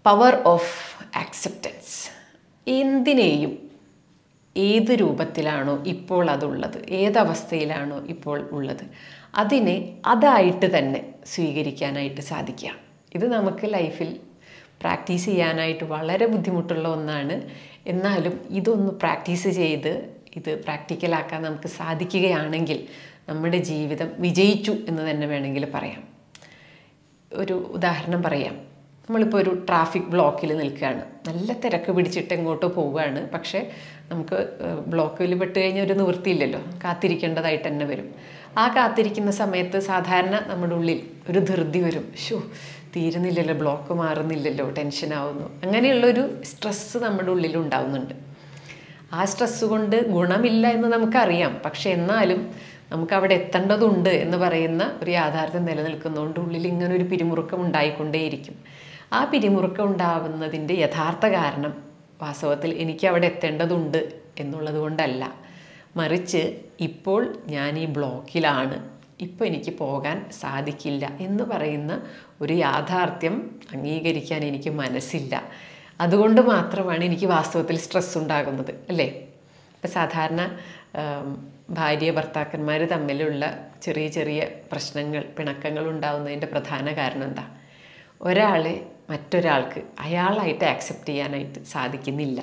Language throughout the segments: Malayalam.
Power of acceptance. എന്തിനേയും ഏത് രൂപത്തിലാണോ ഇപ്പോൾ അതുള്ളത്, ഏതവസ്ഥയിലാണോ ഇപ്പോൾ ഉള്ളത്, അതിനെ അതായിട്ട് തന്നെ സ്വീകരിക്കാനായിട്ട് സാധിക്കുക. ഇത് നമുക്ക് ലൈഫിൽ പ്രാക്ടീസ് ചെയ്യാനായിട്ട് വളരെ ബുദ്ധിമുട്ടുള്ള ഒന്നാണ്. എന്നാലും ഇതൊന്ന് പ്രാക്ടീസ് ചെയ്ത് ഇത് പ്രാക്ടിക്കലാക്കാൻ നമുക്ക് സാധിക്കുകയാണെങ്കിൽ നമ്മുടെ ജീവിതം വിജയിച്ചു എന്ന് തന്നെ വേണമെങ്കിൽ പറയാം. ഒരു ഉദാഹരണം പറയാം. നമ്മളിപ്പോൾ ഒരു ട്രാഫിക് ബ്ലോക്കിൽ നിൽക്കുകയാണ്. നല്ല തിരക്ക് പിടിച്ചിട്ട് എങ്ങോട്ടോ പോവുകയാണ്. പക്ഷേ നമുക്ക് ബ്ലോക്കിൽ പെട്ട് കഴിഞ്ഞാൽ ഒരു നിവൃത്തിയില്ലല്ലോ, കാത്തിരിക്കേണ്ടതായിട്ട് തന്നെ വരും. ആ കാത്തിരിക്കുന്ന സമയത്ത് സാധാരണ നമ്മുടെ ഉള്ളിൽ ഒരു ധൃതി വരും. തീരുന്നില്ലല്ലോ, ബ്ലോക്ക് മാറുന്നില്ലല്ലോ, ടെൻഷനാവുന്നു. അങ്ങനെയുള്ളൊരു സ്ട്രെസ്സ് നമ്മുടെ ഉള്ളിൽ ഉണ്ടാവുന്നുണ്ട്. ആ സ്ട്രെസ്സ് കൊണ്ട് ഗുണമില്ല എന്ന് നമുക്കറിയാം. പക്ഷെ എന്നാലും നമുക്കവിടെ എത്തേണ്ടതുണ്ട് എന്ന് പറയുന്ന ഒരു യാഥാർത്ഥ്യം നിലനിൽക്കുന്നതുകൊണ്ട് ഉള്ളിൽ ഇങ്ങനെ ഒരു പിരിമുറുക്കം ഉണ്ടായിക്കൊണ്ടേയിരിക്കും. ആ പിരിമുറുക്കം ഉണ്ടാവുന്നതിൻ്റെ യഥാർത്ഥ കാരണം വാസ്തവത്തിൽ എനിക്ക് അവിടെ എത്തേണ്ടതുണ്ട് എന്നുള്ളത് കൊണ്ടല്ല, മറിച്ച് ഇപ്പോൾ ഞാൻ ഈ ബ്ലോക്കിലാണ്, ഇപ്പോൾ എനിക്ക് പോകാൻ സാധിക്കില്ല എന്ന് പറയുന്ന ഒരു യാഥാർത്ഥ്യം അംഗീകരിക്കാൻ എനിക്ക് മനസ്സില്ല. അതുകൊണ്ട് മാത്രമാണ് എനിക്ക് വാസ്തവത്തിൽ സ്ട്രെസ് ഉണ്ടാകുന്നത്, അല്ലേ? ഇപ്പം സാധാരണ ഭാര്യ ഭർത്താക്കന്മാർ തമ്മിലുള്ള ചെറിയ ചെറിയ പ്രശ്നങ്ങൾ, പിണക്കങ്ങൾ ഉണ്ടാകുന്നതിൻ്റെ പ്രധാന കാരണം എന്താ? ഒരാളെ മറ്റൊരാൾക്ക് അയാളായിട്ട് ആക്സെപ്റ്റ് ചെയ്യാനായിട്ട് സാധിക്കുന്നില്ല.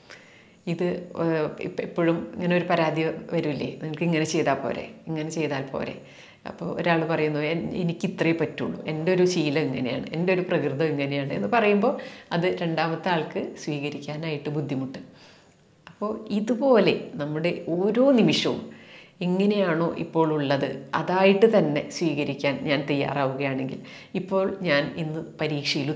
ഇത് എപ്പോഴും ഇങ്ങനെ ഒരു പരാതി വരില്ലേ, നിങ്ങൾക്ക് ഇങ്ങനെ ചെയ്താൽ പോരെ, ഇങ്ങനെ ചെയ്താൽ പോരെ. അപ്പോൾ ഒരാൾ പറയുന്നു, എനിക്കിത്രേ പറ്റുള്ളൂ, എൻ്റെ ഒരു ശീലം ഇങ്ങനെയാണ്, എൻ്റെ ഒരു പ്രകൃതം ഇങ്ങനെയാണ് എന്ന് പറയുമ്പോൾ അത് രണ്ടാമത്തെ ആൾക്ക് സ്വീകരിക്കാനായിട്ട് ബുദ്ധിമുട്ട്. അപ്പോൾ ഇതുപോലെ നമ്മുടെ ഓരോ നിമിഷവും എങ്ങനെയാണോ ഇപ്പോൾ ഉള്ളത് അതായിട്ട് തന്നെ സ്വീകരിക്കാൻ ഞാൻ തയ്യാറാവുകയാണെങ്കിൽ, ഇപ്പോൾ ഞാൻ ഇന്ന് പരീക്ഷയിൽ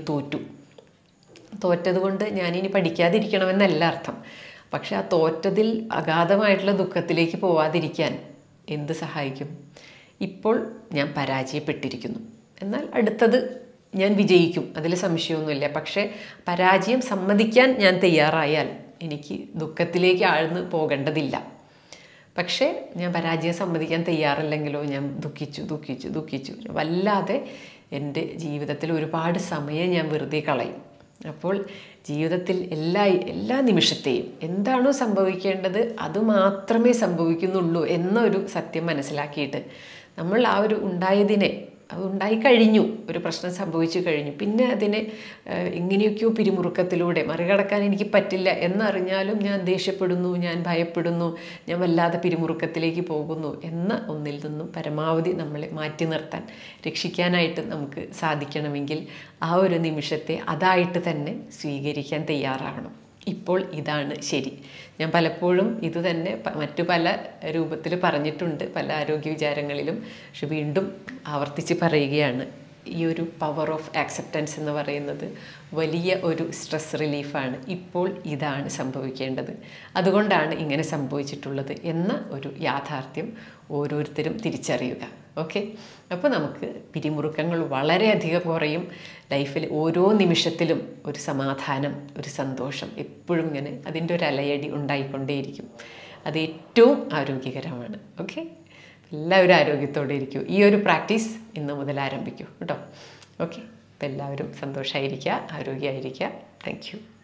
തോറ്റതുകൊണ്ട് ഞാനിനി പഠിക്കാതിരിക്കണമെന്നല്ല അർത്ഥം. പക്ഷെ ആ തോറ്റതിൽ അഗാധമായിട്ടുള്ള ദുഃഖത്തിലേക്ക് പോവാതിരിക്കാൻ എന്ത് സഹായിക്കും? ഇപ്പോൾ ഞാൻ പരാജയപ്പെട്ടിരിക്കുന്നു, എന്നാൽ അടുത്തത് ഞാൻ വിജയിക്കും, അതിൽ സംശയമൊന്നുമില്ല. പക്ഷേ പരാജയം സമ്മതിക്കാൻ ഞാൻ തയ്യാറായാൽ എനിക്ക് ദുഃഖത്തിലേക്ക് ആഴ്ന്ന് പോകേണ്ടതില്ല. പക്ഷേ ഞാൻ പരാജയം സമ്മതിക്കാൻ തയ്യാറല്ലെങ്കിലോ ഞാൻ ദുഃഖിച്ചു വല്ലാതെ എൻ്റെ ജീവിതത്തിൽ ഒരുപാട് സമയം ഞാൻ വെറുതെ കളയും. അപ്പോൾ ജീവിതത്തിൽ എല്ലാ നിമിഷത്തെയും എന്താണോ സംഭവിക്കേണ്ടത് അത് മാത്രമേ സംഭവിക്കുന്നുള്ളൂ എന്നൊരു സത്യം മനസ്സിലാക്കിയിട്ട് നമ്മൾ ആ ഒരു അത് ഉണ്ടായിക്കഴിഞ്ഞു, ഒരു പ്രശ്നം സംഭവിച്ചു കഴിഞ്ഞു, പിന്നെ അതിനെ എങ്ങനെയൊക്കെയോ പിരിമുറുക്കത്തിലൂടെ മറികടക്കാൻ എനിക്ക് പറ്റില്ല എന്നറിഞ്ഞാലും ഞാൻ ദേഷ്യപ്പെടുന്നു, ഞാൻ ഭയപ്പെടുന്നു, ഞാൻ വല്ലാതെ പിരിമുറുക്കത്തിലേക്ക് പോകുന്നു എന്ന ഒന്നിൽ നിന്നും പരമാവധി നമ്മളെ മാറ്റി നിർത്താൻ, രക്ഷിക്കാനായിട്ട് നമുക്ക് സാധിക്കണമെങ്കിൽ ആ ഒരു നിമിഷത്തെ അതായിട്ട് തന്നെ സ്വീകരിക്കാൻ തയ്യാറാകണം. ഇപ്പോൾ ഇതാണ് ശരി. ഞാൻ പലപ്പോഴും ഇത് തന്നെ മറ്റു പല രൂപത്തിൽ പറഞ്ഞിട്ടുണ്ട് പല ആരോഗ്യ വിചാരങ്ങളിലും. പക്ഷെ വീണ്ടും ആവർത്തിച്ച് പറയുകയാണ്, ഈ ഒരു പവർ ഓഫ് ആക്സെപ്റ്റൻസ് എന്ന് പറയുന്നത് വലിയ ഒരു സ്ട്രെസ് റിലീഫാണ്. ഇപ്പോൾ ഇതാണ് സംഭവിക്കേണ്ടത്, അതുകൊണ്ടാണ് ഇങ്ങനെ സംഭവിച്ചിട്ടുള്ളത് എന്ന ഒരു യാഥാർത്ഥ്യം ഓരോരുത്തരും തിരിച്ചറിയുക. ഓക്കെ, അപ്പോൾ നമുക്ക് പിരിമുറുക്കങ്ങൾ വളരെയധികം കുറയും. ലൈഫിൽ ഓരോ നിമിഷത്തിലും ഒരു സമാധാനം, ഒരു സന്തോഷം എപ്പോഴും ഇങ്ങനെ അതിൻ്റെ ഒരു അലയടി ഉണ്ടായിക്കൊണ്ടേയിരിക്കും. അത് ഏറ്റവും ആരോഗ്യകരമാണ്. ഓക്കെ, എല്ലാവരും ആരോഗ്യത്തോടെ ഇരിക്കൂ. ഈ ഒരു പ്രാക്ടീസ് ഇന്ന് മുതൽ ആരംഭിക്കൂ കേട്ടോ. ഓക്കെ, അപ്പോൾ എല്ലാവരും സന്തോഷമായിരിക്കുക, ആരോഗ്യമായിരിക്കുക. Thank you.